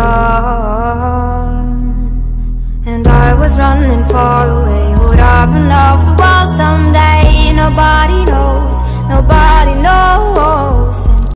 on, and I was running far away. Would I run off the world someday?